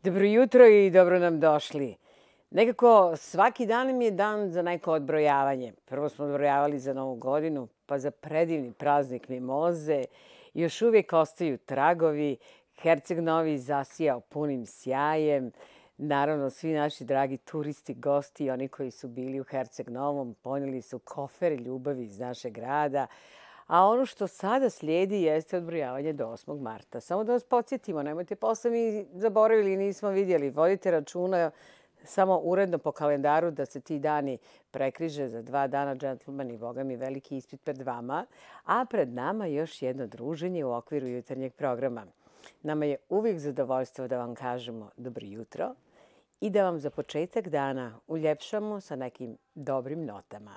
Dobro jutro i dobro nam došli. Nekako svaki dan mi je dan za neko odbrojavanje. Prvo smo odbrojavali za Novu godinu, pa za predivni praznik Mimoze. Još uvijek ostaju tragovi. Herceg Novi zasijao punim sjajem. Naravno, svi naši dragi turisti, gosti i oni koji su bili u Herceg Novom ponijeli su kofere ljubavi iz našeg grada. A ono što sada slijedi jeste odbrojavanje do 8. marta. Samo da vas podsjetimo, nemojte posle mi zaboravili i nismo vidjeli. Vodite računa samo uredno po kalendaru da se ti dani prekriže za 2 dana, džentlmen, i boga mi veliki ispit pred vama. A pred nama još jedno druženje u okviru jutarnjeg programa. Nama je uvijek zadovoljstvo da vam kažemo dobro jutro i da vam za početak dana uljepšamo sa nekim dobrim notama.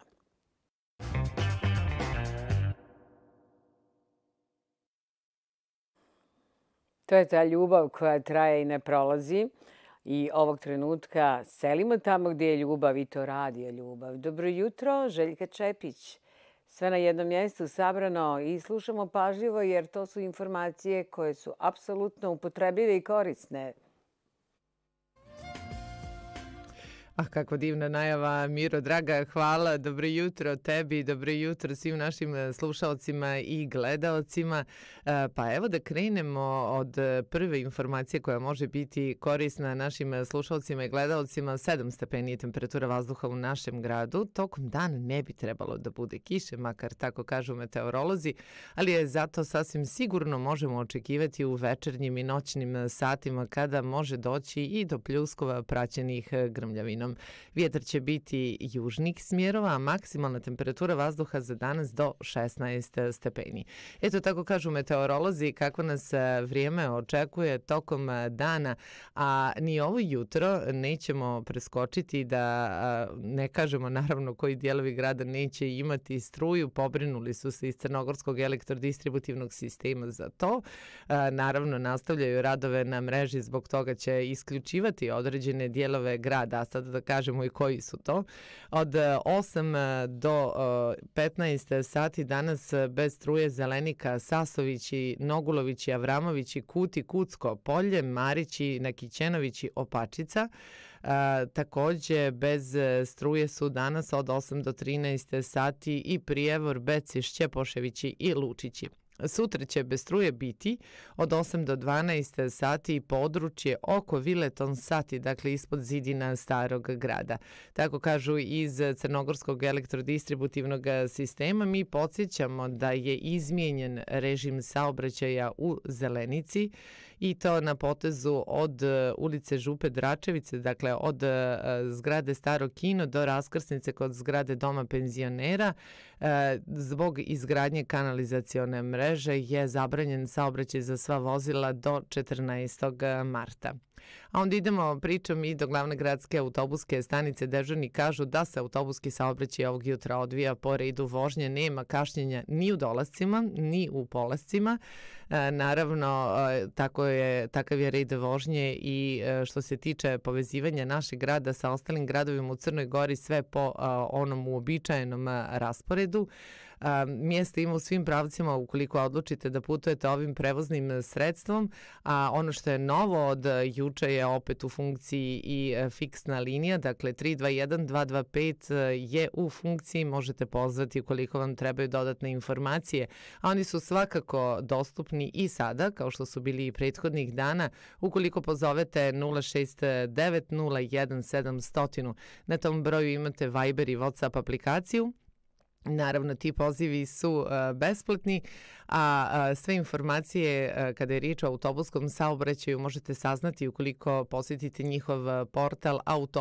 To je ta ljubav koja traje i ne prolazi. I ovog trenutka selimo tamo gdje je ljubav i to radi je ljubav. Dobro jutro, Željka Čepić. Sve na jednom mjestu sabrano i slušamo pažljivo jer to su informacije koje su apsolutno upotrebljive i korisne. Kakva divna najava, Miro, draga, hvala. Dobro jutro tebi, dobro jutro svim našim slušalcima i gledaocima. Pa evo da krenemo od prve informacije koja može biti korisna našim slušalcima i gledaocima. 7 stepeni je temperatura vazduha u našem gradu. Tokom dana ne bi trebalo da bude kiše, makar tako kažu meteorolozi, ali je zato sasvim sigurno možemo očekivati u večernjim i noćnim satima kada može doći i do pljuskova praćenih grmljavinom. Vjetar će biti južnih smjerova, a maksimalna temperatura vazduha za danas do 16 stepeni. Eto, tako kažu meteorolozi kako nas vrijeme očekuje tokom dana, a ni ovo jutro nećemo preskočiti da ne kažemo naravno koji dijelovi grada neće imati struju. Pobrinuli su se iz Crnogorskog elektrodistributivnog sistema za to. Naravno, nastavljaju radove na mreži, zbog toga će isključivati određene dijelove grada, a sad da kažemo i koji su to. Od 8 do 15 sati danas bez struje Zelenika, Sasovići, Nogulovići, Avramovići, Kuti, Kucko, Polje, Marići, Nakićenovići, Opačica. Također bez struje su danas od 8 do 13 sati i Prijevor, Beci, Šćepoševići i Lučići. Sutra će bez struje biti od 8 do 12 sati područje oko Vileton sati, dakle ispod zidina starog grada. Tako kažu iz Crnogorskog elektrodistributivnog sistema. Mi podsjećamo da je izmijenjen režim saobraćaja u Zelenici i to na potezu od ulice Župe Dračevice, dakle od zgrade Staro kino do raskrsnice kod zgrade Doma penzionera. Zbog izgradnje kanalizacione mreže je zabranjen saobraćaj za sva vozila do 14. marta. A onda idemo pričom i do glavne gradske autobuske stanice. Dežurni kažu da se autobuski saobraćaj ovog jutra odvija po redu vožnje. Nema kašnjenja ni u dolascima, ni u polascima. Naravno, takav je red vožnje i što se tiče povezivanja našeg grada sa ostalim gradovima u Crnoj Gori, sve po onom uobičajenom rasporedu. Mjesta ima u svim pravcima ukoliko odlučite da putujete ovim prevoznim sredstvom, a ono što je novo od juče je opet u funkciji i fiksna linija, dakle 321 225 je u funkciji, možete pozvati ukoliko vam trebaju dodatne informacije, a oni su svakako dostupni i sada, kao što su bili i prethodnih dana, ukoliko pozovete 069 01 700. Na tom broju imate Viber i WhatsApp aplikaciju. Naravno, ti pozivi su besplatni, a sve informacije kada je riječ o autobuskom saobraćaju možete saznati ukoliko posjetite njihov portal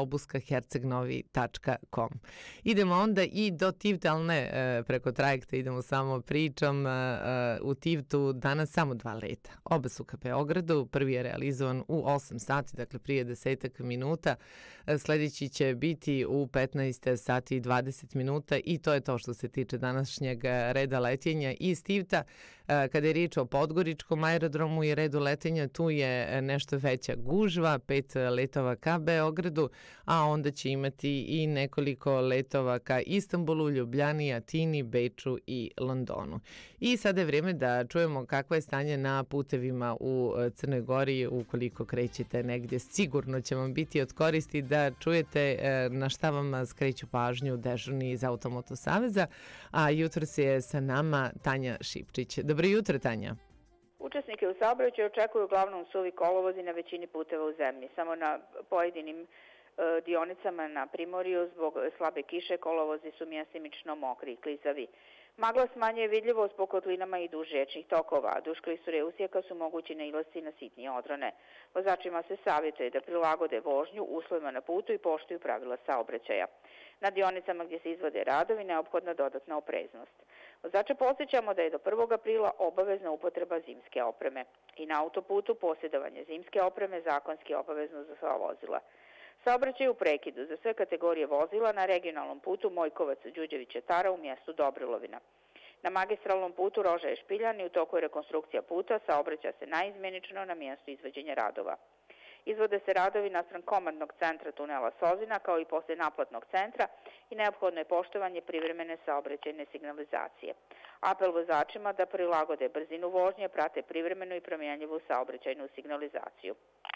autobuskahercegnovi.com. Idemo onda i do Tivta, ali ne preko trajekta, idemo samo pričom. U Tivtu danas samo 2 leta. Oba su ka Beogradu, prvi je realizovan u 8 sati, dakle prije 10 minuta. Sljedeći će biti u 15 sati i 20 minuta i to je to što se tiče današnjeg reda letenja iz Tivta. Kada je riječ o Podgoričkom aerodromu i redu letenja, tu je nešto veća gužva, 5 letova ka Beogradu, a onda će imati i nekoliko letova ka Istanbulu, Ljubljani, Atini, Beču i Londonu. I sada je vrijeme da čujemo kakvo je stanje na putevima u Crnoj Gori. Ukoliko krećete negdje, sigurno će vam biti od koristi da čujete na šta vam skreću pažnju dežurni iz Automoto saveza, a jutros je sa nama Tanja Šipčić. Dobro jutro, Tanja. Učesnike u saobraćaju očekuju uglavnom suvi kolovozi na većini puteva u zemlji. Samo na pojedinim dionicama na primorju zbog slabe kiše kolovozi su mjestimično mokri i klizavi. Magla smanjuje vidljivost po kotlinama i duž riječnih tokova. Duž klisure usjeka su mogući nailasci na sitnije odrone. Vozačima se savjetuje da prilagode vožnju uslovima na putu i poštuju pravila saobraćaja. Na dionicama gdje se izvode radovi neophodna dodatna opreznost. Vozače podsjećamo da je do 1. aprila obavezna upotreba zimske opreme. I na autoputu posjedovanje zimske opreme zakonski je obavezno za sva vozila. Saobraćaj u prekidu za sve kategorije vozila na regionalnom putu Mojkovac-Đurđević-Tara u mjestu Dobrilovina. Na magistralnom putu Rožaje-Špiljani u toku je rekonstrukcija puta, saobraća se naizmjenično na mjestu izvođenja radova. Izvode se radovi naspram komandnog centra tunela Sozina kao i poslije naplatnog centra i neophodno je poštovanje privremene saobraćajne signalizacije. Apel vozačima da prilagode brzinu vožnje, prate privremenu i promjenjivu saobraćajnu signalizaciju.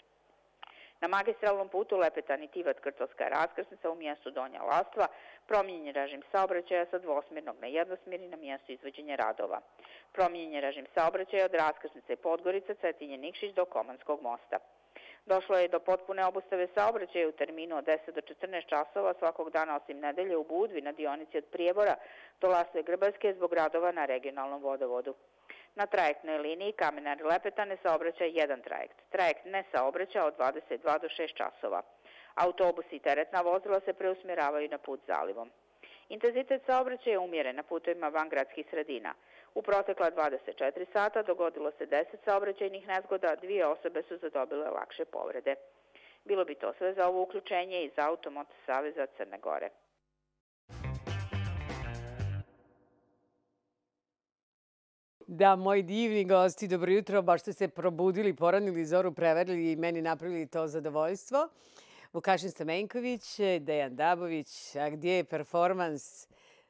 Na magistralnom putu Lepetan i Tivat Krtovska raskrsnica u mjestu Donja Lastva promijenjen režim saobraćaja sa dvosmjernog na jednosmjerni na mjestu izvođenja radova. Promijenjen režim saobraćaja od raskrsnice Podgorica, Cetinje, Nikšić do Komanskog mosta. Došlo je do potpune obustave saobraćaja u terminu od 10 do 14 časova svakog dana osim nedelje u Budvi na dionici od Prijebora do Lasve Grbaljske zbog radova na regionalnom vodovodu. Na trajektnoj liniji Kamenar-Lepetan ne saobraća jedan trajekt. Trajekt ne saobraća od 22 do 6 časova. Autobusi i teretna vozila se preusmjeravaju na put zalivom. Intenzitet saobraćaja je umjeren na putovima van gradskih sredina. U protekla 24 sata dogodilo se 10 saobraćajnih nezgoda, 2 osobe su zadobile lakše povrede. Bilo bi to sve za ovo uključenje iz Automoto saveza Crne Gore. Da, moji divni gosti, dobro jutro, baš ste se probudili, poranili, zoru preverili i meni napravili to zadovoljstvo. Vukašin Stamenković, Dejan Dabović, a gdje je performans?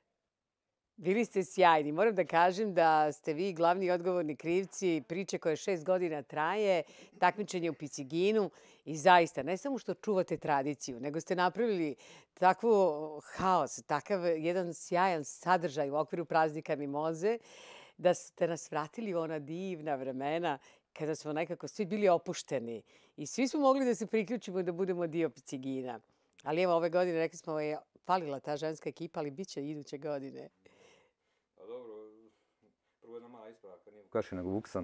Bili ste sjajni. Moram da kažem da ste vi glavni i odgovorni krivci priče koja 6 godina traje, takmičenje u Piciginu i zaista ne samo što čuvate tradiciju, nego ste napravili takvu haos, takav jedan sjajan sadržaj u okviru praznika Mimoze, da ste nas vratili u ona divna vremena kada smo nekako svi bili opušteni i svi smo mogli da se priključimo i da budemo dio Picigina. Ali evo ove godine rekli smo je falila ta ženska ekipa, ali bit će iduće godine. Pa dobro, prvo jedna mala ispravka, nije Vukašin nego Vuksan.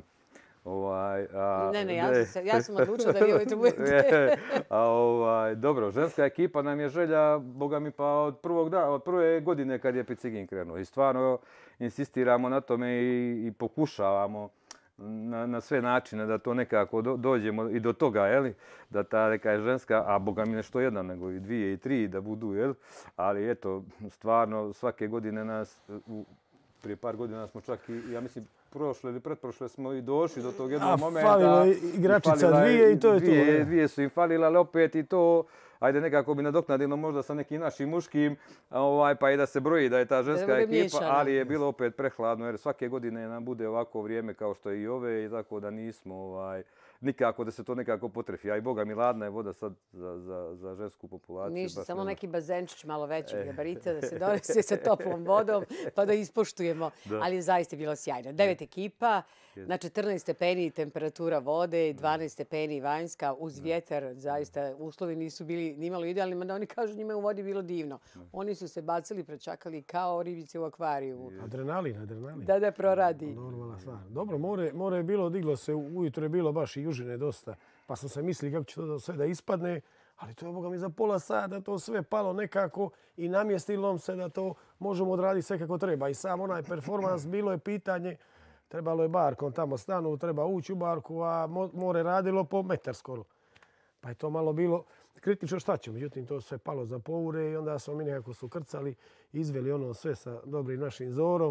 Ne, ja sam odlučila da vi ujutro budete. Dobro, ženska ekipa nam je želja, boga mi, pa od prve godine kad je Picigin krenuo. I stvarno insistiramo na tome i pokušavamo na sve načine da to nekako dođemo i do toga, jeli? Da ta neka ženska, a boga mi nešto jedna, nego i 2 i 3 da budu, jel? Ali eto, stvarno svake godine nas, prije par godina smo čak i, ja mislim, prošle ili pretprošle smo i došli do tog jednog momenta. Falilo igračica 2 i to je to. Dvije su im falile, ali opet i to, ajde nekako bi nadoknadilo možda sa nekim našim muškim, pa i da se broji da je ta ženska ekipa, ali je bilo opet prehladno jer svake godine nam bude ovako vrijeme kao što je i ove i tako da nismo nikako da se to nekako potrefi. A i boga mi ladna je voda sad za žensku populaciju. Ništa, samo neki bazenčić malo većeg gabarita da se donese sa toplom vodom pa da ispoštujemo. Ali je zaista bilo sjajno. 9 ekipa, na 14 stepeni temperatura vode, 12 stepeni vanjska uz vjetar. Zaista uslovi nisu bili nimalo idealni, mada oni kažu njima je u vodi bilo divno. Oni su se bacili, prečakali kao ribice u akvariju. Adrenalin. Da proradi. Normalna stvar. Dobro, more je bilo, diglo se, ujutro je bilo baš i južine dosta, pa sam se mislili kako će to sve da ispadne, ali to je, boga mi, za pola sata to sve palo nekako i namjestilo se da to možemo odraditi sve kako treba. I sam onaj performans, bilo je pitanje, trebalo je barkom tamo stanu, treba ući u barku, a more radilo po metar skoro. Pa je to malo bilo kritično šta će, međutim to sve palo za poure i onda smo mi nekako su krcali, izveli ono sve sa dobrim našim zorom.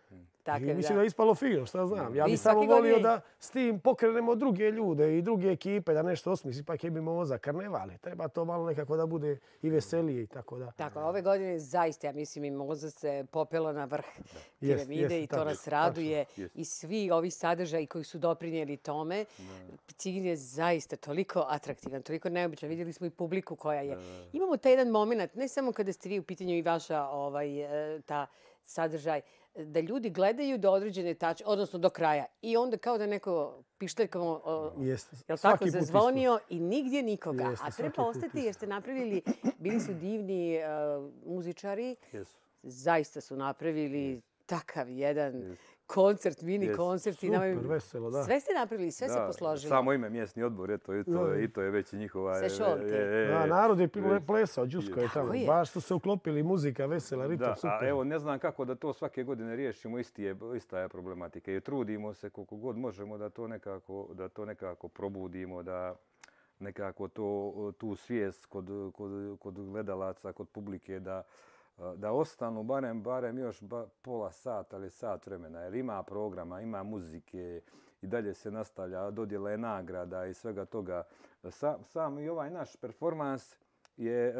Tako I mislim da je ispalo fino, šta znam. Ja bih samo volio da s tim pokrenemo druge ljude i druge ekipe, da nešto osmisli. Pa je Mimoza, karnevale. Treba to malo nekako da bude i veselije i tako da. Tako, ove godine zaista, ja mislim, Mimoza se popela na vrh piramide i to nas raduje. I svi ovi sadržaji koji su doprinijeli tome. Picigin je zaista toliko atraktivan, toliko neobičan. Vidjeli smo i publiku koja je. Imamo taj jedan moment, ne samo kada ste vi u pitanju i vaša ta sadržaj, da ljudi gledaju do određene tačke, odnosno do kraja. I onda kao da neko pištaljkamo, je li tako, zazvonio i nigdje nikoga. A treba ostati jer ste napravili, bili su divni muzičari, zaista su napravili takav jedan koncert, mini koncert. Super, veselo, da. Sve ste napravili, sve se posložilo. Samo ime mjesni odbor, eto, i to je već njihova... Narod je plesao, Đusko je tamo. Baš su se uklopili, muzika, vesela, ritam, super. A evo, ne znam kako da to svake godine riješimo, ista je problematika. I trudimo se koliko god možemo da to nekako probudimo, da nekako tu svijest kod gledalaca, kod publike, da ostanu barem još pola sata ili sat vremena. Jer ima programa, ima muzike i dalje se nastavlja, dodjela je nagrada i svega toga. Sam i ovaj naš performans je,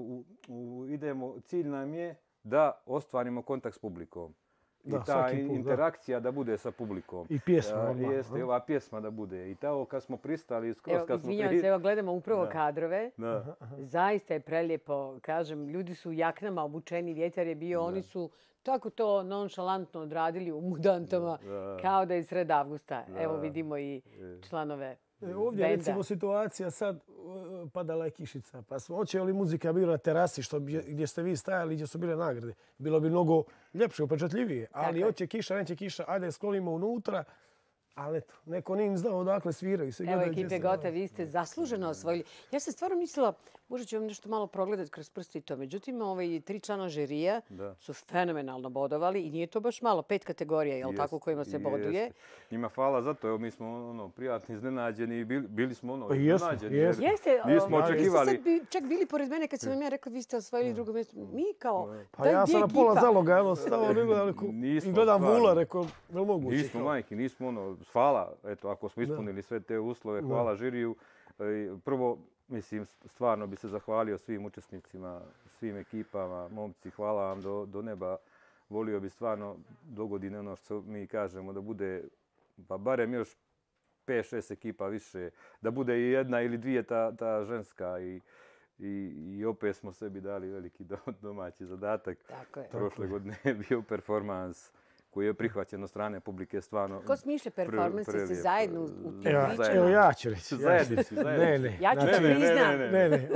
cilj nam je da ostvarimo kontakt s publikom. I ta interakcija da bude sa publikom. I pjesma. Jeste, ova pjesma da bude. I tako kad smo pristali... Evo, gledamo upravo kadrove. Zaista je prelijepo. Kažem, ljudi su u jaknama obučeni, vjetar je bio. Oni su tako to nonšalantno odradili u mudantama kao da je sred avgusta. Evo vidimo i članove ovdje recimo situacija sad padala je kišica. Pa smo hoće li muzika bila na terasi gdje ste vi stajali, gdje su bile nagrade. Bilo bi mnogo ljepše, upečatljivije. Ali hoće kiša, neće kiša, ajde sklonimo unutra. Ali eto, neko nije im znao odakle sviraju. Evo ekipe Gota, vi ste zasluženo osvojili. Ja sam stvarno mislila, možda ću vam nešto malo progledati kroz prste i to. Međutim, 3 člana žirija su fenomenalno bodovali i nije to baš malo. 5 kategorija, je li tako, kojima se boduje? Njima hvala za to. Evo, mi smo prijatni, iznenađeni i bili smo iznenađeni. Jeste, nismo očekivali. Vi ste čak bili pored mene kad sam vam ja rekla vi ste osvojili drugo mjesto. Mi kao, pa ja sam na pola zaloga, stao i gledam Vula, rekao, je li moguće? Nismo majke, nismo hvala, eto, ako smo ispunili sve te uslove, hvala žiriju. Prvo, mislim, stvarno bi se zahvalio svim učesnicima, svim ekipama, momci, hvala vam do neba. Volio bi stvarno do godine ono što mi kažemo da bude, pa barem još 5-6 ekipa više, da bude i jedna ili dvije ta ženska i opet smo sebi dali veliki domaći zadatak. Prošle godine je bio performans koji je prihvaćen od strane publike stvarno. Ko smišlja performanse se zajedno u tu priču? Evo ja ću reći. Zajednički. Ne. Ja ću ti priznam. Ne.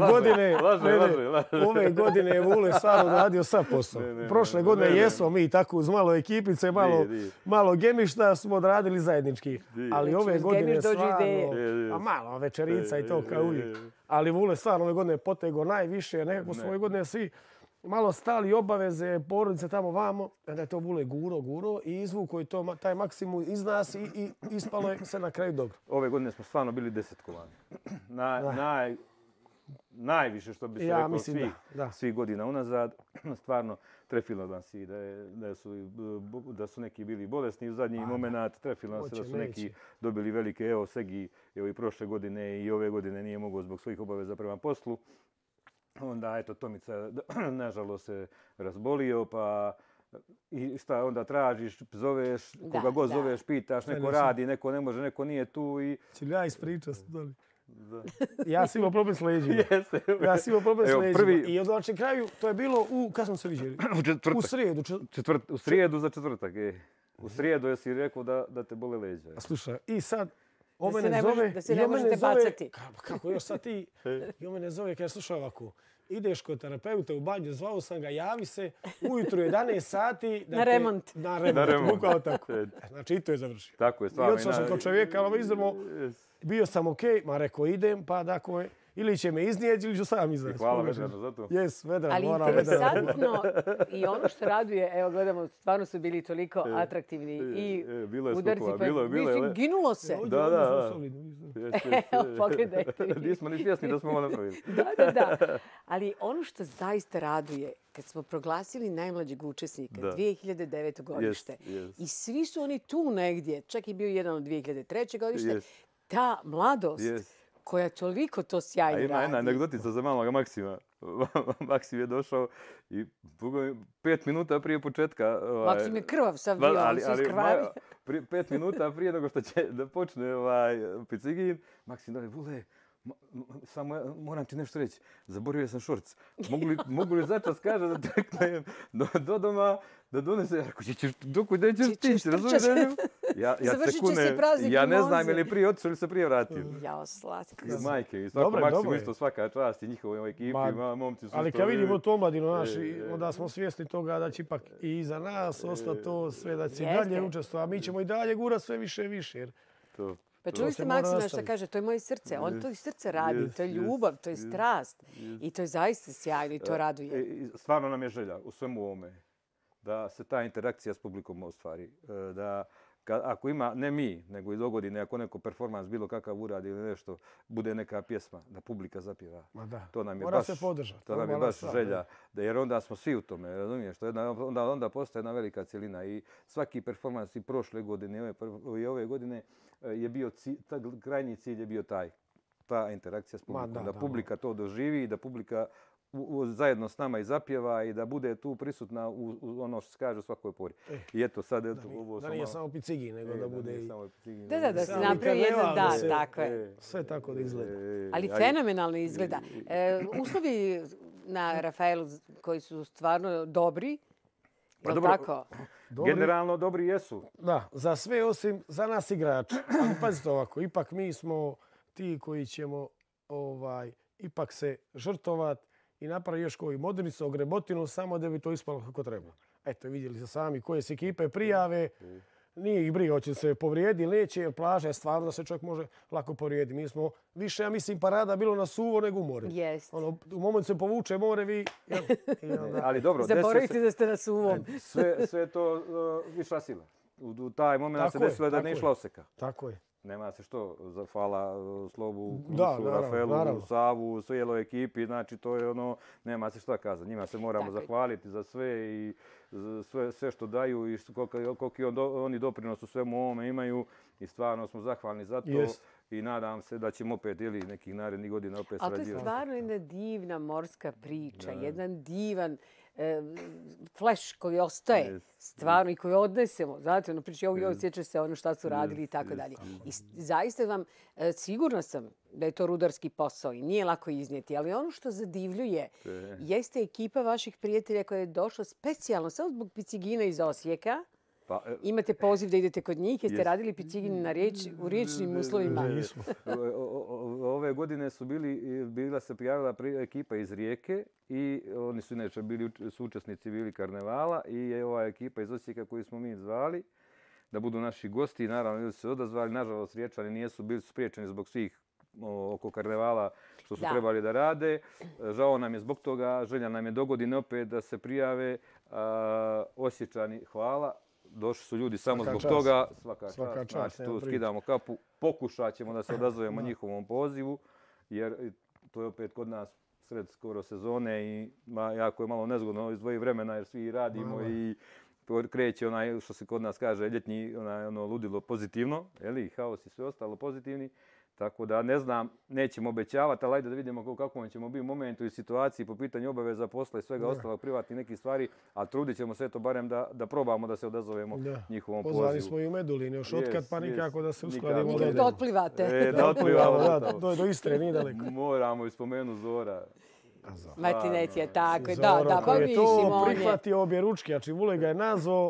Ove godine je Vule stvarno radio sav posao. Prošle godine jesmo mi tako uz malo ekipice, malo gemišta smo odradili zajednički. Ali ove godine stvarno, malo večerica i to kao uvijek. Ali Vule stvarno ove godine potego najviše. Nekako smo ove godine svi malo stali obaveze, porodice tamo vamo, da je to Vule guro i izvuko je taj maksimum iz nas i ispalo je sve na kraju dobro. Ove godine smo stvarno bili desetkovani. Najviše što bi se rekao svih godina unazad. Stvarno trefilo nas i da su neki bili bolesni u zadnji moment, trefilo nas da su neki dobili velike, evo Segi, evo i prošle godine i ove godine nije mogao zbog svojih obaveza prema poslu. Onda, eto, Tomica, nažalost, se razbolio, pa i šta onda tražiš, zoveš, koga god zoveš, pitaš, neko radi, neko ne može, neko nije tu i... Ću ja ispričati, da li? Ja sam imao problem s leđima. I od na kraju, to je bilo kad smo se vidjeli? U srijedu. U srijedu za četvrtak, U srijedu jesi rekao da te bole leđa. Slušaj, i sad... Da se ne možete bacati. Kako još sad ti? I on mene zove kada slušao ovako. Ideš kod terapeuta u banju, zvao sam ga, javi se, ujutru 11 sati. Na remont. Na remont, bukvalo tako. Znači i to je završio. Tako je, stvarno. I otišao sam kod čovjeka, ali izdrmo, bio sam okej, ma rekao idem, pa dakle, ili će me iznijeti ili ću sam I izaći. hvala Vedranu za to. Jes, Vedran, Ali moram Vedran. interesantno i ono što raduje, evo gledamo, stvarno su bili toliko atraktivni i bilo je udarci. skokova, Pa, bilo je, mislim, ginulo se. Da. Evo, pogledajte. Nismo ni svjesni da smo ovo napravili. Da. Ali ono što zaista raduje, kad smo proglasili najmlađeg učesnika, 2009. godište, i svi su oni tu negdje, čak i bio jedan od 2003. godište, ta mladost koja toliko to sjajno radi. Ima jedna anegdotica za maloga Maksima. Maksim je došao i 5 minuta prije početka... Maksim je krvav, sav bio, on se iskrvavi. 5 minuta prije nego što će da počne Picigin, Maksim dođe, Vule, samo moram ti nešto reći, zaboravio sam šorc. Mogu li začas kaže da teknem do doma, da donese, ako ćeš, dok nećeš tići, razumiješ? Završit će se praznik ja ne znam je li prije otišao ili se prije vratio. Jao, slatko. I majke, i svako Maksimu isto svaka čast i njihovoj ekipi, momci su... Ali kad vidimo to omladinu naši, onda smo svjesni toga da će ipak i iza nas ostati to sve, da će dalje učestvovati, a mi ćemo i dalje gura sve više i više. Pa čuli ste Maksima što kaže, to je moje srce. On to iz srca radi, to je ljubav, to je strast. I to je zaista sjajno i to raduje. Stvarno nam je želja u svemu ovome da se ta interakcija s publikom ostvari. Da ako ima, ne mi, nego i dogodine, ako neko performans bilo kakav uradi ili nešto, bude neka pjesma, da publika zapjeva. To nam je baš, to nam je baš želja. Jer onda smo svi u tome, razumiješ? Onda postaje jedna velika cjelina. I svaki performans i prošle godine i ove godine je bio, krajnji cilj je bio ta interakcija s publikom. Da publika to doživi i da publika zajedno s nama i zapjeva i da bude tu prisutna u ono što se kaže u svakoj pori. I eto sad... Da nije samo Picigin, nego da bude i... Da se napravi jedan dan, tako je. Sve tako da izgleda. Ali fenomenalno izgleda. Uslovi na Rafaelu koji su stvarno dobri, je li tako? Generalno dobri jesu. Da, za sve osim za nas igrači. Ali pazite ovako, ipak mi smo ti koji ćemo ipak se žrtovati i napravi još koju modernicu, ogrebotinu, samo da bi to ispalo kako treba. Eto, vidjeli ste sami koje se ekipe prijave. Nije ih briga, hoće se povrijedi ili neće, jer plaža je stvarno da se čovjek može lako povrijedi. Mi smo više, ja mislim, parada bilo na suvo nego u more. U momentu se povuče more, vi... Ali dobro, zaboravite da ste na suvom. Sve je to viša sila. U taj moment se desilo da ne išla oseka. Tako je. Nema se što, hvala Slobu, Krusu, Rafaelu, Savu, cijeloj ekipi, znači to je ono, nema se šta kazati. Njima se moramo zahvaliti za sve i sve što daju i koliko oni doprinos u svemu ovome imaju i stvarno smo zahvalni za to i nadam se da ćemo opet ili nekih narednih godina opet srađivati. Ali to je stvarno jedna divna morska priča, jedan divan flash koji ostaje stvarno i koji odnesemo. Znate, ono priča, ovo sjeća se ono šta su radili i tako dalje. I zaista vam, sigurna sam da je to rudarski posao i nije lako iznijeti, ali ono što zadivljuje jeste ekipa vaših prijatelja koja je došla specijalno samo zbog Picigina iz Osijeka. Imate poziv da idete kod njih, jeste radili Picigin u riječnim uslovima? Ove godine bila se prijavila ekipa iz Rijeke i oni su inače učesnici bili karnevala i ova ekipa iz Osijeka koju smo mi zvali da budu naši gosti. Naravno, ljudi su se odazvali. Nažalost, Riječani nisu bili spriječeni zbog svih oko karnevala što su trebali da rade. Žao nam je zbog toga. Želja nam je dogodine opet da se prijave. Osječani, hvala. Došli su ljudi samo zbog toga. Svaka čast. Znači, tu skidamo kapu. Pokušat ćemo da se odazovemo njihovom pozivu, jer to je opet kod nas sred skoro sezone i jako je malo nezgodno izdvoji vremena jer svi radimo i kreće onaj što se kod nas kaže ljetni ludilo pozitivno, haos i sve ostalo pozitivni. Tako da ne znam, nećemo obećavati, ali ajde da vidimo u kakvom ćemo biti momentu i situaciji po pitanju obaveza posla i svega ostalog, privatnih nekih stvari, ali trudit ćemo se to barem da probamo da se odazovemo njihovom pozivu. Pozvani smo i u Medulin, još otkad pa nikako da se uskladimo. Nikako da otplivate. Da otplivamo. Do Istre, nije daleko. Moramo ispomenuti Zora. Martinet je tako, da, pa mislim to prihvatio obje ručke, znači Vule ga je nazvao,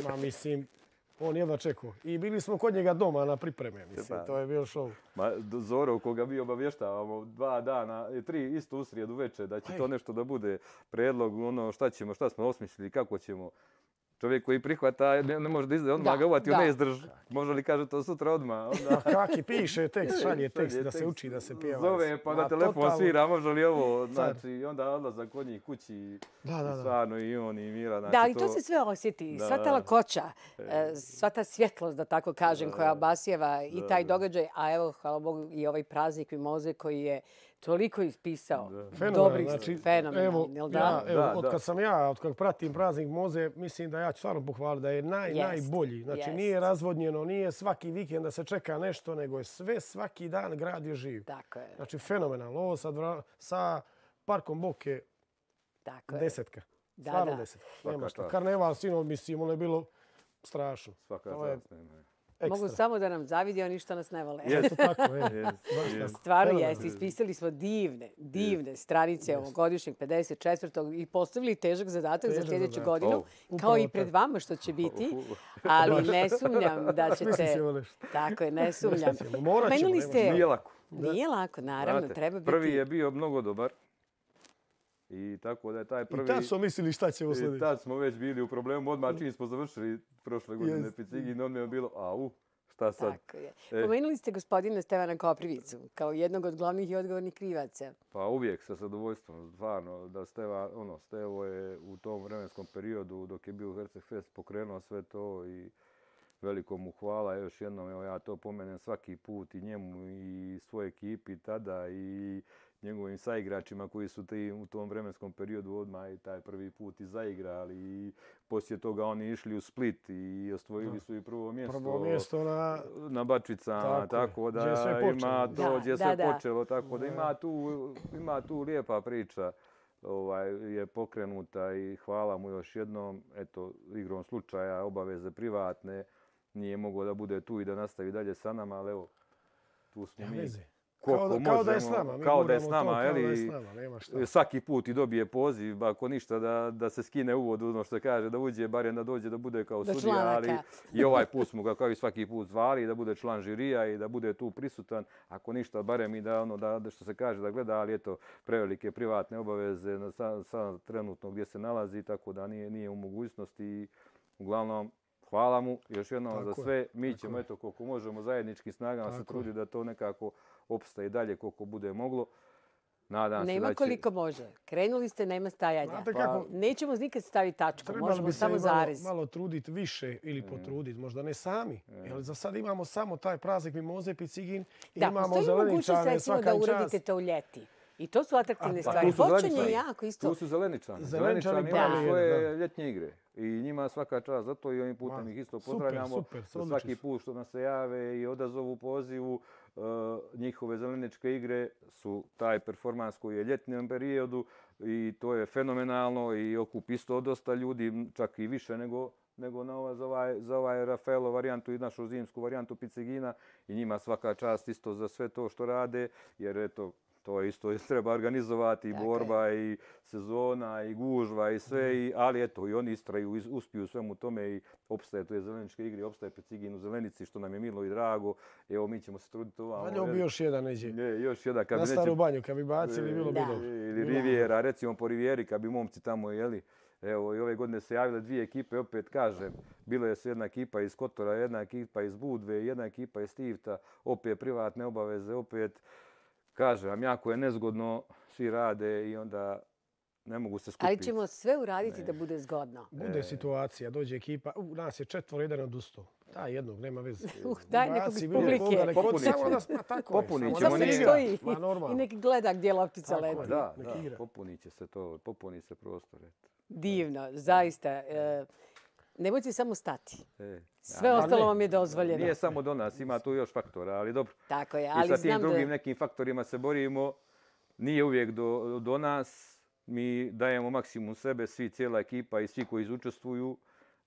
on jedva čekao. I bili smo kod njega doma na pripreme, mislim, to je bio show. Zoro, koga mi obavještavamo 2 dana, 3 isto u srijedu večer, da će to nešto da bude predlog, ono šta smo osmislili, kako ćemo. Čovjek koji prihvata, ne može da izde, odmah ga uvati, ne izdrži. Može li kaže to sutra odmah? Kaki piše tekst, šalje tekst da se uči, da se pjeva. Zove pa na telefon svira, može li ovo, znači, onda odlazak kod njih kući, stvarno i on i Mira. Da, ali to se sve osjeti, sva ta lakoća, sva ta svjetlost, da tako kažem, koja obasjeva i taj događaj, a evo, hvala Bogu, i ovaj praznik Mimoze koji je toliko ispisao. Dobrih, fenomenalni, jel da? Od kad pratim praznik Mimoze, mislim da ja ću stvarno pohvaliti da je najbolji. Znači nije razvodnjeno, nije svaki vikend da se čeka nešto, nego je sve svaki dan grad je živ. Tako je. Znači fenomenalno. Ovo sa Parkom Boke desetka. Stvarno desetka. Nema što. Karneval sinoć, mislim, ono je bilo strašno. Svaka čast. Mogu samo da nam zavidi, oni što nas ne vole. Jeste tako, Stvarno jeste. Ispisali smo divne stranice ovogodišnjeg 54. i postavili težak zadatak za sljedeću godinu, kao i pred vama što će biti, ali ne sumnjam da ćete... Tako je, ne sumnjam. Morat ćemo. Nije lako. Nije lako, naravno, treba biti... Prvi je bio mnogo dobar. I tako da je taj prvi... I tad smo mislili šta će uslediti. I tad smo već bili u problemu. Odmah čim smo završili prošle godine Picigin, odmah je bilo, šta sad? Tako je. Pomenuli ste gospodina Stevana Koprivicu kao jednog od glavnih i odgovornih krivaca. Pa uvijek sa zadovoljstvom, stvarno, da Stevo je u tom vremenskom periodu dok je bio Herceg Fest pokrenuo sve to i veliko mu hvala. Još jednom, evo ja to pomenem svaki put i njemu i svoj ekipi tada i njegovim saigračima koji su u tom vremenskom periodu odmah i taj prvi put i zaigrali i poslije toga oni išli u Split i osvojili su i prvo mjesto na Bačvicama, tako da ima to gdje se počelo, tako da ima tu lijepa priča je pokrenuta i hvala mu još jednom, eto, igrom slučaja, obaveze privatne, nije mogao da bude tu i da nastavi dalje sa nama, ali evo, tu smo mi. Kao da je s nama. Kao da je s nama, svaki put i dobije poziv, ako ništa da se skine uvod, ono što se kaže, da uđe, barem da dođe da bude kao sudija, ali i ovaj put smo ga kao i svaki put zvali, da bude član žirija i da bude tu prisutan, ako ništa, barem i da što se kaže, da gleda, ali eto, prevelike privatne obaveze sa trenutno gdje se nalazi, tako da nije u mogućnosti. Uglavnom, hvala mu još jednom za sve. Mi ćemo, eto, koliko možemo zajedničkim snagama se truditi da to nekako opstaje dalje koliko bude moglo. Nadam se nema koliko može. Krenuli ste, nema stajanja. Nećemo nikad staviti tačku, možemo samo zarez. Malo truditi više ili potruditi, možda ne sami. Jer za sad imamo samo taj praznik Mimoze, Picigin i imamo zeleničane svaka čast. Da, uradite to u ljeti. I to su atraktivne stvari. Počinje jako isto. Tu su zeleničani. Zeleničani imaju svoje ljetnje igre. I njima svaka čast. Zato i ovim putem ih isto pozdravljamo. Svaki put što nas se jave i odazovu pozivu, njihove zeleničke igre su taj performans koji je ljetnom periodu i to je fenomenalno i okup isto dosta ljudi, čak i više nego za ovaj Rafaelo varijantu i našu zimsku varijantu Picigina i njima svaka čast isto za sve to što rade, jer eto, to isto treba organizovati, i borba, i sezona, i gužva, i sve, ali eto, i oni istraju, uspiju u svemu tome i opstaje to je zeleničke igre, opstaje Picigin u Zelenici, što nam je milo i drago. Evo, mi ćemo se truditi ovamo. Valjo bi još jedan neđe. Još jedan. Na Staru Banju, kad bi bacili, bilo bi dobro. Ili Rivijera, recimo po Rivijeri, kad bi momci tamo, jeli. Evo, i ove godine se javile dvije ekipe, opet kažem, bilo je jedna ekipa iz Kotora, jedna ekipa iz Budve, jedna ekipa iz Stivta, opet privatne obaveze, opet, kažem vam, jako je nezgodno, svi rade i onda ne mogu se skupiti. Ali ćemo sve uraditi da bude zgodno. Bude situacija, dođe ekipa, nas je 4, jedan odustao. Daj jednog, nema veze. Daj nekog iz publike. Popunit ćemo. Samo nek stoji i nek gleda gdje loptica leti. Da, popunit će se to, popuni se prostor. Divno, zaista. Nemojte samo stati. Sve ostalo vam je dozvoljeno. Nije samo do nas, ima tu još faktora, ali dobro. Tako je, ali i sa tim drugim nekim faktorima se borimo. Nije uvijek do nas. Mi dajemo maksimum sebe, svi, cijela ekipa i svi koji učestvuju.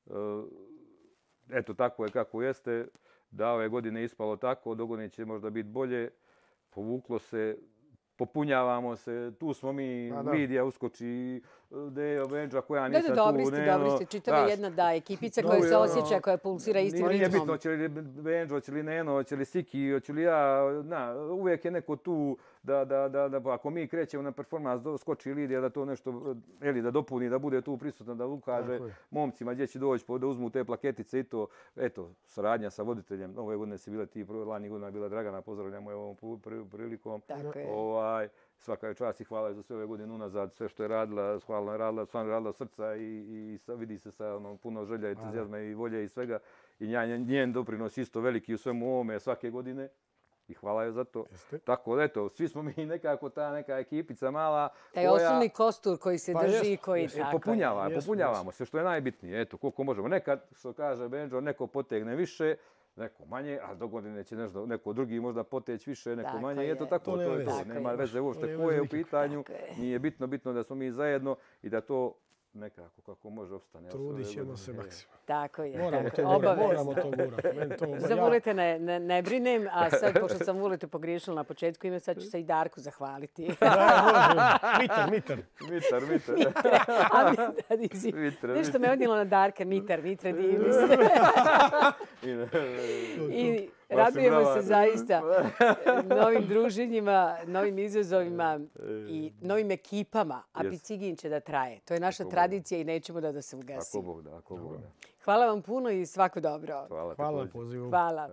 Eto, tako je kako jeste. Da ove godine ispalo tako, dogodine će možda biti bolje. Povuklo se, popunjavamo se, tu smo mi, Lidija uskoči, Dejo, Benđa, koja nisam tu. Dobri ste, čitava jedna ekipica koja se osjeća, koja pulsira istim ritmom. Nije bitno će li Benđo, će li Neno, će li Siki, će li ja, uvijek je neko tu da ako mi krećemo na performans, skoči Lidija da to nešto, da dopuni, da bude tu prisutno, da ukaže momcima gdje će doći, da uzmu te plaketice i to. Eto, saradnja sa voditeljem. Ove godine si bila ti, lani godina je bila Dragana, pozdravljamo je ovom prilikom. Tako je. Svaka je čast i hvala za sve ove godine unazad, sve što je radila, stvarno je radila srca i vidi se sa puno želja, entuzijazma i volje i svega. I njen doprinos isto veliki u svemu ovome svake godine. I hvala joj za to. Tako da eto, svi smo mi nekako ta neka ekipica mala. Taj osnovni kostur koji se drži i koji tako. Popunjavamo se, što je najbitnije. Eto, koliko možemo. Nekad, što kaže Benđo, neko potegne više, neko manje, a do godine će neko drugi možda poteći više, neko manje. Eto tako, to je to. Nema veze uopšte ko je u pitanju. Nije bitno da smo mi zajedno i da to nekako kako može opstane. Trudit ćemo se maksimum. Tako je. Moramo to gurati. Za Vulete ne brinem, a sad pošto sam Vuletu pogriješila na početku ime, sad ću se i Darku zahvaliti. Mitar. Nešto me odnijelo na Darka, Mitar, divni se. I radujemo se zaista novim druženjima, novim izazovima i novim ekipama, a Picigin će da traje. To je naša tradicija i nećemo da se ugasi. Ako Bog da. Hvala vam puno i svako dobro. Hvala na pozivu. Hvala.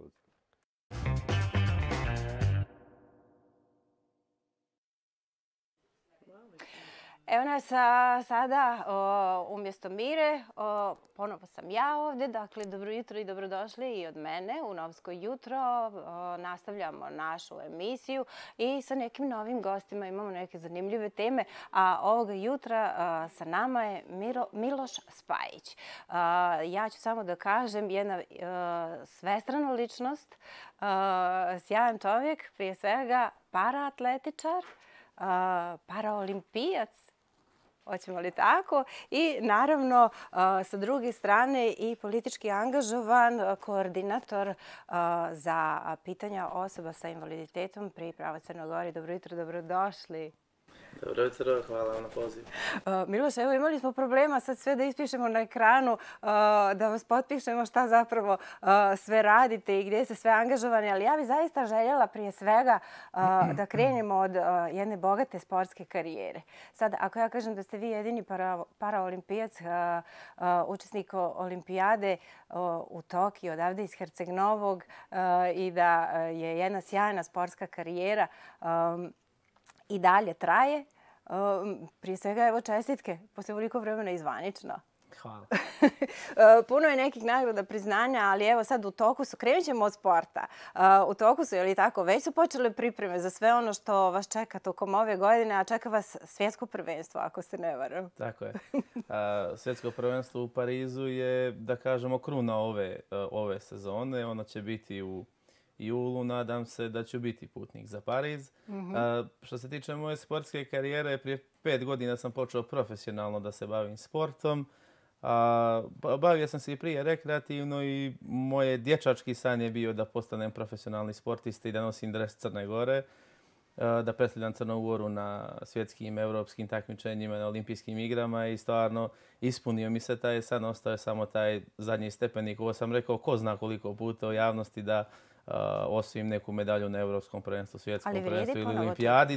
Evo nas sada umjesto Mire, ponovo sam ja ovdje. Dakle, dobro jutro i dobrodošli i od mene u Novsko jutro. Nastavljamo našu emisiju i sa nekim novim gostima imamo neke zanimljive teme. A ovoga jutra sa nama je Miloš Spajić. Ja ću samo da kažem, jedna svestrana ličnost, sjajan čovjek, prije svega paraatletičar, paraolimpijac, hoćemo li tako? I naravno, sa druge strane i politički angažovan koordinator za pitanja osoba sa invaliditetom pri Pravo Crnoj Gori. Dobro jutro, dobrodošli. Dobro jutro, hvala vam na pozivu. Miloš, evo imali smo problema sad sve da ispišemo na ekranu, da vas potpišemo šta zapravo sve radite i gdje ste sve angažovani, ali ja bih zaista željela prije svega da krenemo od jedne bogate sportske karijere. Sad, ako ja kažem da ste vi jedini paraolimpijac, učesnik olimpijade u Tokiju, odavde iz Herceg Novog i da je jedna sjajna sportska karijera i dalje traje. Prije svega, evo čestitke, poslije ovoliko vremena i zvanično. Hvala. Puno je nekih nagrada, priznanja, ali evo sad u toku su, krenut ćemo od sporta. U toku su, je li tako, već su počele pripreme za sve ono što vas čeka tokom ove godine, a čeka vas svjetsko prvenstvo, ako se ne varam. Tako je. Svjetsko prvenstvo u Parizu je, da kažemo, kruna ove sezone. Ono će biti u julu, nadam se da ću biti putnik za Pariz. Što se tiče moje sportske karijere, prije 5 godina sam počeo profesionalno da se bavim sportom. Bavio sam se i prije rekreativno i moj dječački san je bio da postanem profesionalni sportista i da nosim dres Crne Gore, da predstavljam Crnu Goru na svjetskim, europskim takmičenjima, na olimpijskim igrama i stvarno ispunio mi se taj san, ostao je samo taj zadnji stepenik. Ovo sam rekao ko zna koliko puta u javnosti da osvojim neku medalju na Evropskom prvenstvu, svjetskom prvenstvu ili olimpijadi,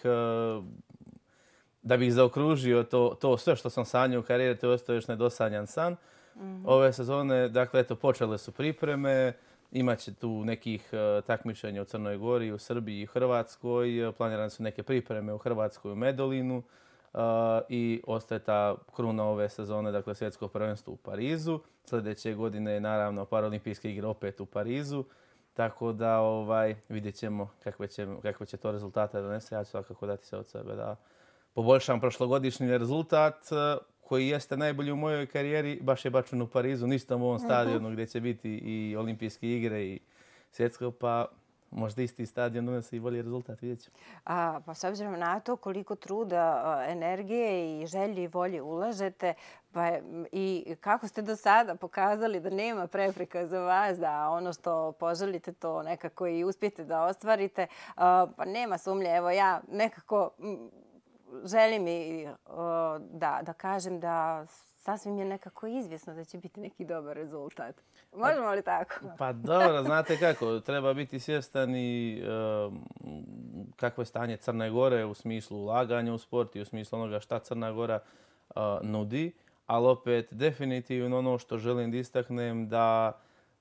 da bih zaokružio to sve što sam sanjao u karijeri, to je ostao još nedosanjan san. Ove sezone, dakle, eto, počele su pripreme, imaće tu nekih takmičenja u Crnoj Gori, u Srbiji i Hrvatskoj, planirane su neke pripreme u Hrvatskoj u Medulinu i ostaje ta kruna ove sezone, dakle, svjetsko prvenstvo u Parizu. Sljedeće godine je naravno Paralimpijske igre opet u Parizu. Tako da vidjet ćemo kakve će to rezultate donese. Ja ću svakako dati se od sebe da poboljšam prošlogodišnji rezultat koji jeste najbolji u mojoj karijeri. Baš je bačen u Parizu, ništa u ovom stadionu gdje će biti i olimpijske igre i svjetsko, pa možda isti stadion donese i bolji rezultat, vidjet ćemo. Pa s obzirom na to koliko truda, energije i želje i volje ulažete, pa i kako ste do sada pokazali da nema prepreka za vas, da ono što poželite to nekako i uspijete da ostvarite, pa nema sumnje. Evo ja nekako želim i da kažem da sasvim je nekako izvjesno da će biti neki dobar rezultat. Možemo li tako? Pa dobro, znate kako, treba biti svjestan i kakvo je stanje Crne Gore u smislu ulaganja u sport i u smislu onoga šta Crna Gora nudi, ali opet definitivno ono što želim da istaknem da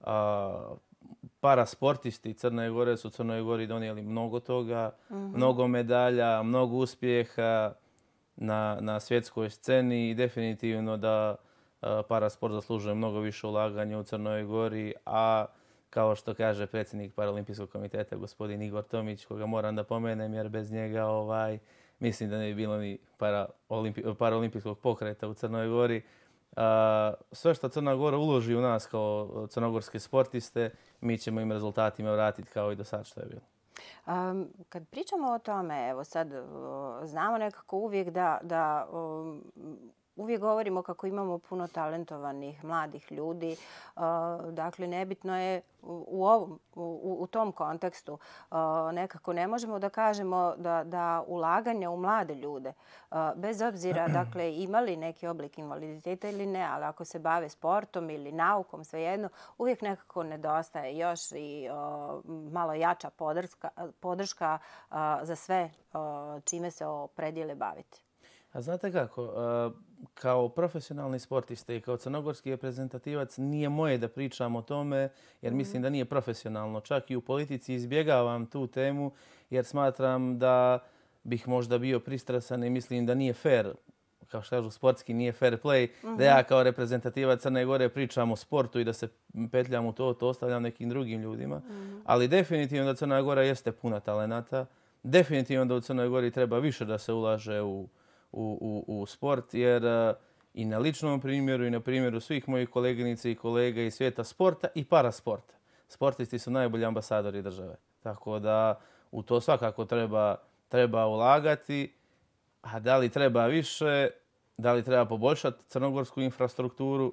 parasportisti Crne Gore su Crnoj Gori donijeli mnogo toga, mnogo medalja, mnogo uspjeha na svjetskoj sceni i definitivno da parasport zaslužuje mnogo više ulaganja u Crnoj Gori, a kao što kaže predsjednik Paralimpijskog komiteta gospodin Igor Tomić, koga moram da pomenem jer bez njega mislim da ne bi bilo ni paraolimpijskog pokreta u Crnoj Gori. Sve što Crna Gora uloži u nas kao crnogorske sportiste, mi ćemo im rezultatima vratiti kao i do sad što je bilo. Kad pričamo o tome, evo sad znamo nekako uvijek da uvijek govorimo kako imamo puno talentovanih mladih ljudi. Dakle, nebitno je u tom kontekstu. Nekako ne možemo da kažemo da ulaganje u mlade ljude, bez obzira dakle, imali neki oblik invaliditeta ili ne, ali ako se bave sportom ili naukom, svejedno, uvijek nekako nedostaje još i malo jača podrška za sve čime se opredijele baviti. A znate kako, kao profesionalni sportista i kao crnogorski reprezentativac nije moje da pričam o tome jer mislim da nije profesionalno. Čak i u politici izbjegavam tu temu jer smatram da bih možda bio pristrasan i mislim da nije fair, kao što kažu sportski, nije fair play, da ja kao reprezentativac Crne Gore pričam o sportu i da se petljam u to ostavljam nekim drugim ljudima. Ali definitivno da Crna Gora jeste puna talenata. Definitivno da u Crnoj Gori treba više da se ulaže u sport, jer i na ličnom primjeru i na primjeru svih mojih koleginica i kolega iz svijeta sporta i parasporta. Sportisti su najbolji ambasadori države. Tako da u to svakako treba ulagati. A da li treba više, da li treba poboljšati crnogorsku infrastrukturu,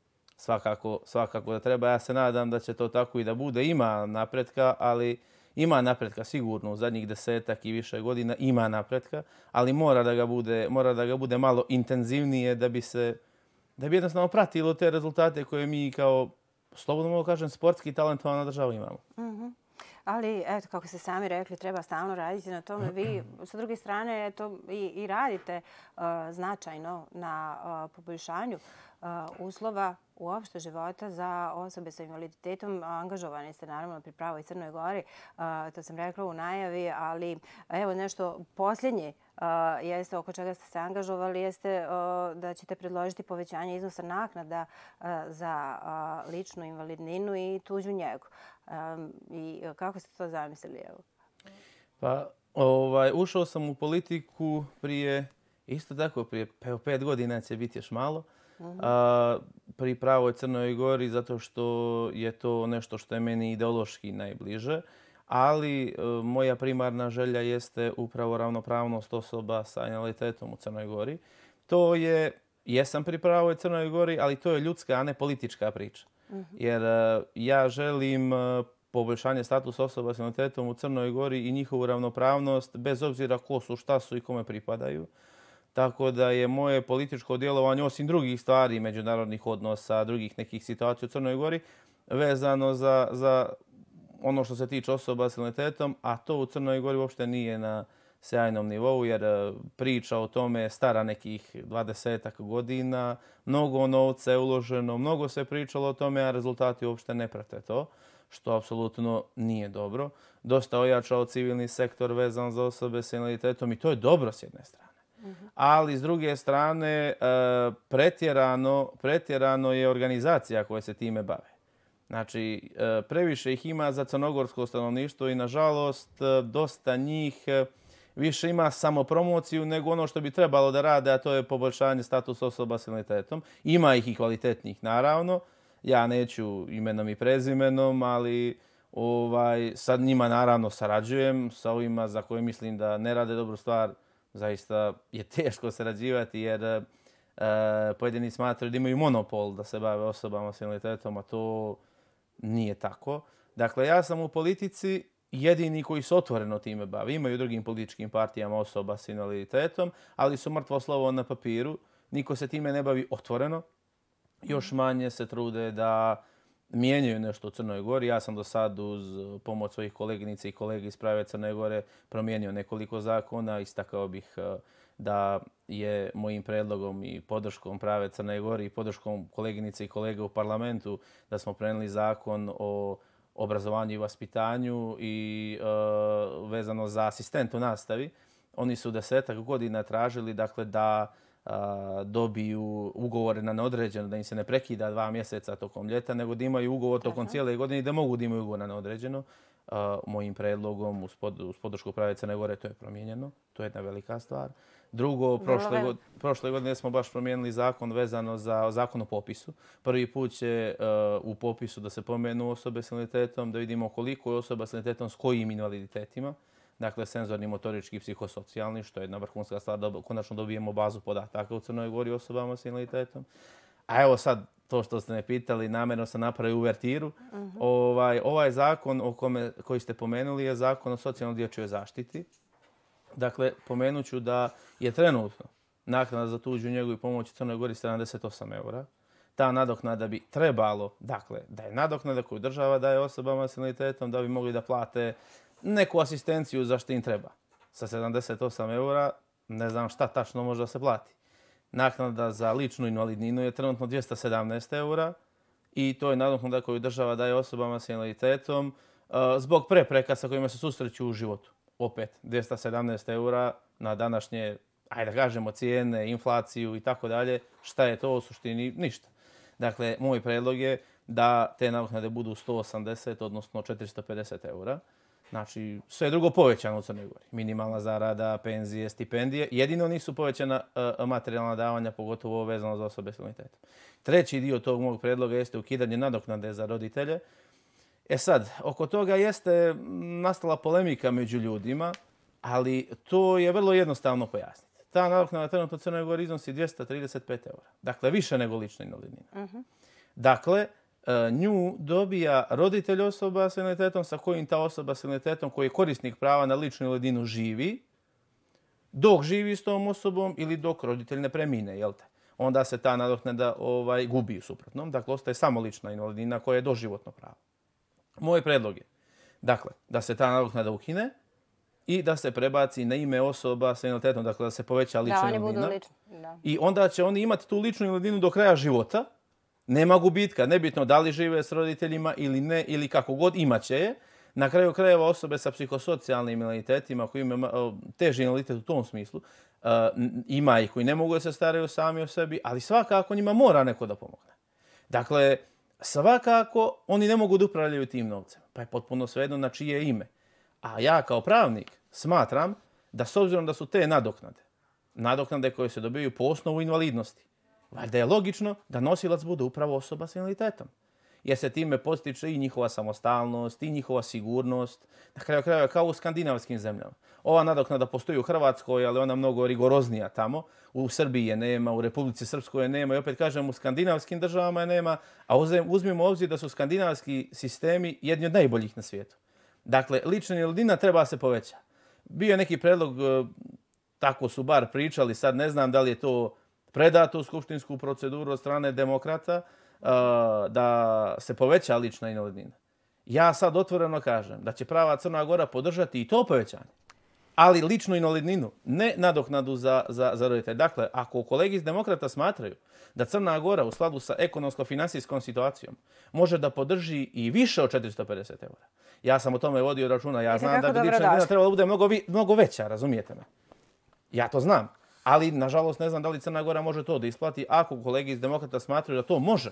svakako da treba. Ja se nadam da će to tako i da bude. Ima napretka, ali ima napretka sigurno u zadnjih 10 i više godina, ima napretka, ali mora da ga bude malo intenzivnije da bi jednostavno pratilo te rezultate koje mi kao, slobodno mogu kažem, sportski talentovana država imamo. Ali, eto, kako ste sami rekli, treba stalno raditi na tome. Vi, sa druge strane, eto, i radite značajno na poboljšanju uslova uopšte života za osobe sa invaliditetom. Angažovani ste naravno pri Pravoj Crnoj Gori, to sam rekla u najavi, ali evo nešto posljednje jeste oko čega ste se angažovali, jeste da ćete predložiti povećanje iznosa naknada za ličnu invalidninu i tuđu njegu. I kako ste to zamislili? Evo? Pa, ušao sam u politiku prije 5 godina će biti još malo. Pri Pravoj Crnoj Gori zato što je to nešto što je meni ideološki najbliže, ali moja primarna želja jeste upravo ravnopravnost osoba sa invaliditetom u Crnoj Gori. Jesam pri Pravoj Crnoj Gori, ali to je ljudska, a ne politička priča. Jer ja želim poboljšanje statusa osoba s invaliditetom u Crnoj Gori i njihovu ravnopravnost bez obzira ko su, šta su i kome pripadaju. Tako da je moje političko djelovanje, osim drugih stvari, međunarodnih odnosa, drugih nekih situacija u Crnoj Gori, vezano za ono što se tiče osoba s invaliditetom, a to u Crnoj Gori uopšte nije na sjajnom nivou, jer priča o tome je stara nekih 20 godina, mnogo novca je uloženo, mnogo se pričalo o tome, a rezultati uopšte ne prate to, što apsolutno nije dobro. Dosta ojačao civilni sektor vezan za osobe s invaliditetom i to je dobro s jedne strane. Ali s druge strane pretjerano je organizacija koja se time bave. Znači, previše ih ima za crnogorsko stanovništvo i nažalost dosta njih više ima samopromociju nego ono što bi trebalo da rade, a to je poboljšanje statusa osoba s invaliditetom. Ima ih i kvalitetnih, naravno. Ja neću imenom i prezimenom, ali sad njima naravno sarađujem sa ovima za koje mislim da ne rade dobru stvar. Zaista je teško sarađivati jer pojedini smatraju da imaju monopol da se bave osobama s invaliditetom, a to nije tako. Dakle, ja sam u politici jedini koji se otvoreno time bavi. Imaju u drugim političkim partijama osoba s invaliditetom, ali su mrtvo slovo na papiru. Niko se time ne bavi otvoreno. Još manje se trude da mijenjaju nešto u Crnoj Gori. Ja sam do sad uz pomoć svojih koleginica i kolega iz Prave Crne Gore promijenio nekoliko zakona. Istakao bih da je mojim predlogom i podrškom Prave Crne Gore i podrškom koleginice i kolega u parlamentu da smo prenijeli zakon o obrazovanju i vaspitanju i vezano za asistent u nastavi. Oni su 10 godina tražili dakle, da dobiju ugovore na neodređeno, da im se ne prekida 2 mjeseca tokom ljeta, nego da imaju ugovor tokom cijele godine i da mogu da imaju ugovor na neodređeno. Mojim predlogom uz podršku Prave Crne Gore to je promijenjeno. To je jedna velika stvar. Drugo, prošle godine smo baš promijenili zakon vezano za zakon o popisu. Prvi put će u popisu da se pomenu osobe s invaliditetom, da vidimo koliko je osoba s invaliditetom s kojim invaliditetima. Dakle, senzorni, motorički, psihosocijalni, što je jedna vrhunska stvar da konačno dobijemo bazu podataka u Crnoj Gori osobama s invaliditetom. A evo sad, to što ste me pitali, namjerno sam napravio uvertiru. Ovaj zakon koji ste pomenuli je zakon o socijalno dječjoj zaštiti. Dakle, pomenut ću da je trenutno naknada za tuđu njegu i pomoć u Crnoj Gori 78 eura. Ta nadoknada bi trebalo, dakle, da je nadoknada koju država daje osobama s invaliditetom da bi mogli da plate neku asistenciju za što im treba. Sa 78 eura ne znam šta tačno može da se plati. Naknada za ličnu invalidninu je trenutno 217 eura i to je nadoknada koju država daje osobama s invaliditetom zbog prepreka sa kojima se susreću u životu. Opet, 217 eura na današnje, ajde da kažemo, cijene, inflaciju i tako dalje. Šta je to u suštini? Ništa. Dakle, moj predlog je da te nadoknade budu 180, odnosno 450 eura. Znači, sve drugo povećano u Crnoj Gori. Minimalna zarada, penzije, stipendije. Jedino nisu povećana materijalna davanja, pogotovo vezano za osobe s invaliditetom. Treći dio tog mog predloga jeste ukidanje nadoknade za roditelje. E sad, oko toga jeste nastala polemika među ljudima, ali to je vrlo jednostavno pojasniti. Ta nadoknada trenutno u Crnoj Gori iznosi 235 eura. Dakle, više nego lična invalidnina. Dakle, nju dobija roditelj osoba s invaliditetom sa kojim ta osoba s invaliditetom koji je korisnik prava na ličnu invalidninu živi, dok živi s tom osobom ili dok roditelj ne premine, jel te? Onda se ta nadoknada gubi u suprotnom. Dakle, ostaje samo lična invalidnina koja je doživotno pravo. Moj predlog je, dakle, da se ta nadoknada ukine i da se prebaci na ime osoba s invaliditetom, dakle da se poveća lična invalidnina. I onda će oni imati tu ličnu invalidninu do kraja života. Nema gubitka, nebitno da li žive s roditeljima ili ne, ili kako god, imaće je. Na kraju krajeva osobe sa psihosocijalnim invaliditetima koji imaju teži invaliditet u tom smislu, ima ih koji ne mogu da se staraju sami o sebi, ali svakako njima mora neko da pomogne. Dakle, svakako oni ne mogu da upravljaju tim novcem, pa je potpuno svejedno na čije ime. A ja kao pravnik smatram da s obzirom da su te nadoknade koje se dobijaju po osnovu invalidnosti, valjda je logično da nosilac bude upravo osoba s invaliditetom. Jer se time postiče i njihova samostalnost, i njihova sigurnost. Na kraju krajeva kao u skandinavskim zemljama. Ova nadoknada postoji u Hrvatskoj, ali ona mnogo rigoroznija tamo. U Srbiji je nema, u Republici Srpskoj je nema i opet kažem u skandinavskim državama je nema. A uzmimo u obzir da su skandinavski sistemi jedni od najboljih na svijetu. Dakle, lična invalidnina treba se poveća. Bio je neki predlog, tako su bar pričali, sad ne znam da li je to predato u skupštinsku proceduru od strane demokrata, da se poveća lična invalidnina. Ja sad otvoreno kažem da će Prava Crna Gora podržati i to povećanje, ali ličnu invalidninu, ne nadoknadu za roditelje. Dakle, ako kolegi iz demokrata smatraju da Crna Gora u skladu sa ekonomsko-finansijskom situacijom može da podrži i više od 450 eura, ja sam o tome vodio računa. Ja znam da bi lična invalidnina trebala da bude mnogo veća, razumijete me? Ja to znam. Ali, nažalost, ne znam da li Crna Gora može to da isplati. Ako kolegi iz demokrata smatraju da to može,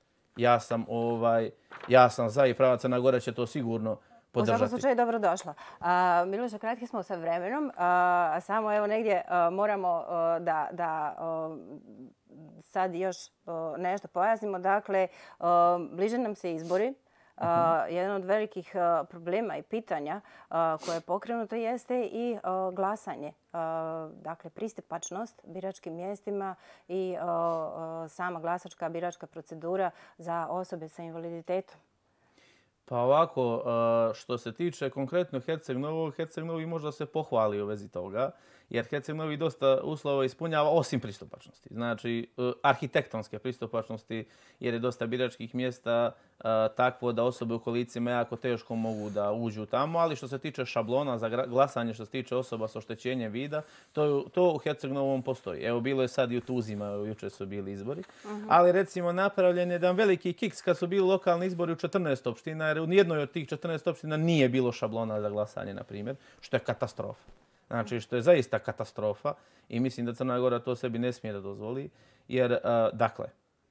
ja sam za i Prava Crna Gora će to sigurno podržati. U svakom slučaju dobro došla. Miloše, kratki smo sa vremenom. Samo evo negdje moramo da sad još nešto pojasnimo. Dakle, bliže nam se izbori. Jedan od velikih problema i pitanja koje je pokrenuto jeste i glasanje. Dakle, pristupačnost biračkim mjestima i sama glasačka biračka procedura za osobe sa invaliditetom. Pa ovako, što se tiče konkretno Herceg Novog, Herceg Novi možda se pohvali u vezi toga, jer Herceg Novi dosta uslova ispunjava osim pristupačnosti. Znači, arhitektonske pristupačnosti, jer je dosta biračkih mjesta takvo da osobe u kolicima jako teško mogu da uđu tamo, ali što se tiče šablona za glasanje, što se tiče osoba sa oštećenjem vida, to u Herceg Novom postoji. Evo, bilo je sad i u Tuzima, jučer su bili izbori, ali recimo napravljen je jedan veliki kiks kad su bili lokalni izbori u 14 opština, jer u nijednoj od tih 14 opština nije bilo šablona za glasanje, na primjer, što je katastrofa. Znači, što je zaista katastrofa i mislim da Crna Gora to sebi ne smije da dozvoli. Jer, dakle,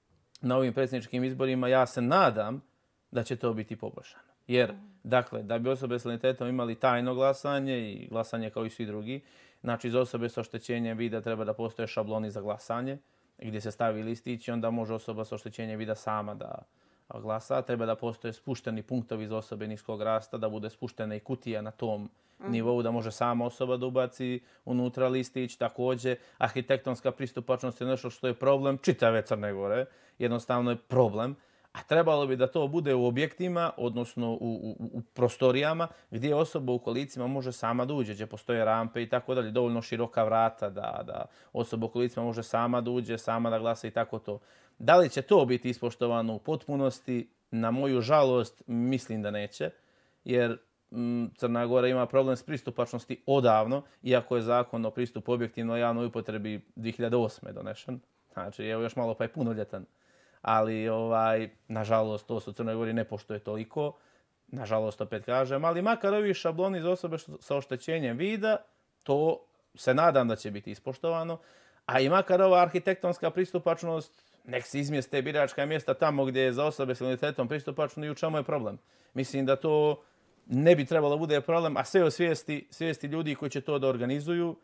na ovim predsjedničkim izborima ja se nadam da će to biti poboljšano. Jer, dakle, da bi osobe s invaliditetom imali tajno glasanje i glasanje kao i svi drugi, znači za osobe s oštećenjem vida treba da postoje šabloni za glasanje gdje se stavi listić i onda može osoba s oštećenjem vida sama da glasa. Treba da postoje spušteni punktovi za osobe niskog rasta, da bude spuštena i kutija na tom nivou, da može sama osoba da ubaci unutra listić. Također, arhitektonska pristupačnost je nešto što je problem čitave Crne Gore. Jednostavno je problem. A trebalo bi da to bude u objektima, odnosno u prostorijama gdje osoba u kolicima može sama da uđe, gdje postoje rampe i tako dalje, dovoljno široka vrata da osoba u kolicima može sama da uđe, sama da glasa i tako to. Da li će to biti ispoštovano u potpunosti? Na moju žalost mislim da neće, jer Crna Gora ima problem s pristupačnosti odavno, iako je zakon o pristupu objektivnoj javnoj upotrebi 2008. donešen. Znači, evo još malo pa je punoljetan. Ali, nažalost, to se u Crnoj Gori ne poštuje toliko. Nažalost, opet kažem, ali makar ovi šabloni za osobe sa oštećenjem vida, to se nadam da će biti ispoštovano. A i makar ova arhitektonska pristupačnost, nek se izmjeste biračka mjesta tamo gdje je za osobe s invaliditetom pristupačno i u čemu je problem. Mislim da to ne bi trebalo bude problem, a sve o svijesti ljudi koji će to da organizuju.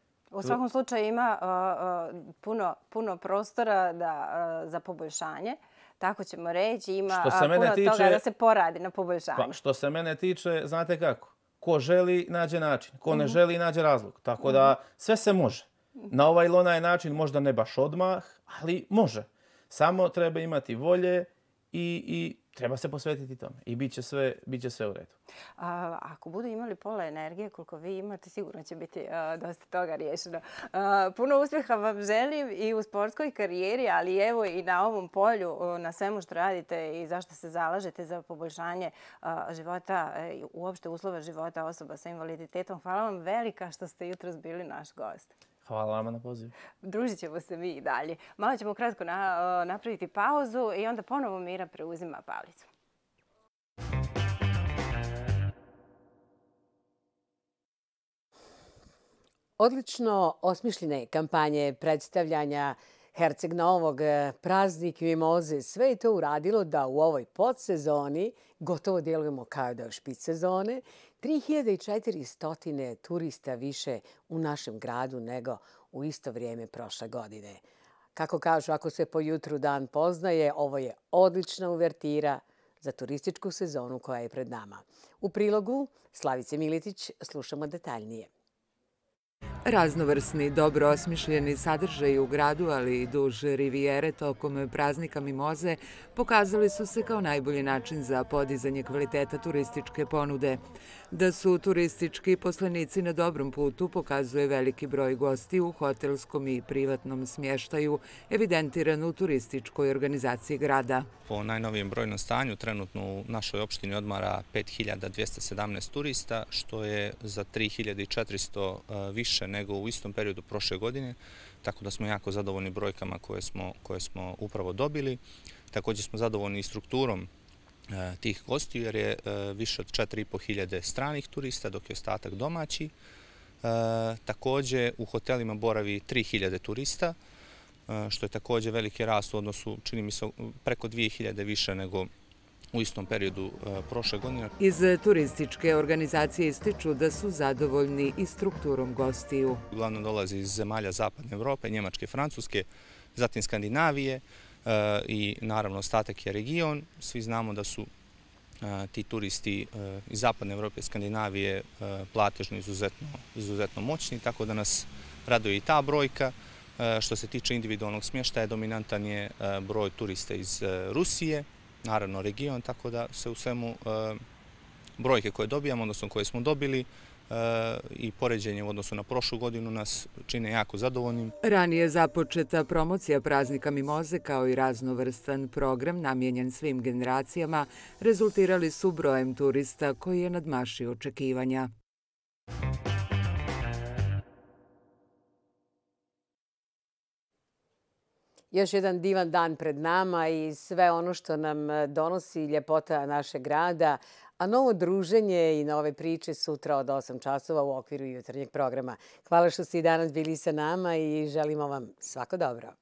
U svakom slučaju ima puno prostora za poboljšanje. Tako ćemo reći, ima puno toga da se poradi na poboljšanju. Pa, što se mene tiče, znate kako? Ko želi, nađe način. Ko ne želi, nađe razlog. Tako da sve se može. Na ovaj ili onaj način, možda ne baš odmah, ali može. Samo treba imati volje i treba se posvetiti tome. I bit će sve u redu. Ako budu imali pola energije koliko vi imate, sigurno će biti dosta toga riješeno. Puno uspjeha vam želim i u sportskoj karijeri, ali evo i na ovom polju, na svemu što radite i zašto se zalažete za poboljšanje života i uopšte uslova života osoba sa invaliditetom. Hvala vam velika što ste jutros bili naš gost. Hvala vama na pozivu. Družit ćemo se mi i dalje. Malo ćemo kratko napraviti pauzu i onda ponovo Mira preuzima palicu. Odlično osmišljene kampanje predstavljanja Herceg Novog, praznik mimoze, sve je to uradilo da u ovoj podsezoni gotovo djelujemo kao da je špic sezone. 3400 turista više u našem gradu nego u isto vrijeme prošle godine. Kako kažu, ako se po jutru dan poznaje, ovo je odlična uvertira za turističku sezonu koja je pred nama. U prilogu Slavice Miletić slušamo detaljnije. Raznovrsni, dobro osmišljeni sadržaji u gradu, ali i duž rivijere tokom praznika mimoze pokazali su se kao najbolji način za podizanje kvaliteta turističke ponude. Da su turistički poslanici na dobrom putu pokazuje veliki broj gosti u hotelskom i privatnom smještaju, evidentiran u turističkoj organizaciji grada. Po najnovijem brojnom stanju trenutno u našoj opštini odmara 5217 turista, što je za 3400 više nego u istom periodu prošle godine, tako da smo jako zadovoljni brojkama koje smo upravo dobili. Također smo zadovoljni i strukturom tih gostiju jer je više od 4500 stranih turista, dok je ostatak domaći. Također u hotelima boravi 3000 turista, što je također veliki rast u odnosu, čini mi se, preko 2000 više nego u istom periodu prošle godine. Iz turističke organizacije ističu da su zadovoljni i strukturom gostiju. Uglavnom dolazi iz zemalja Zapadne Evrope, Njemačke, Francuske, zatim Skandinavije i naravno ostatak je region. Svi znamo da su ti turisti iz Zapadne Evrope i Skandinavije platežno izuzetno moćni, tako da nas raduje i ta brojka. Što se tiče individualnog smještaja, dominantan je broj turista iz Rusije, naravno region, tako da se u svemu brojke koje dobijamo, odnosno koje smo dobili, i poređenje u odnosu na prošlu godinu nas čine jako zadovoljnim. Ranije započeta promocija praznika Mimoze kao i raznovrstan program namijenjen svim generacijama rezultirali su brojem turista koji je nadmašio očekivanja. Još jedan divan dan pred nama i sve ono što nam donosi ljepota našeg grada, a novo druženje i nove priče sutra od 8 časova u okviru jutarnjeg programa. Hvala što ste i danas bili sa nama i želimo vam svako dobro.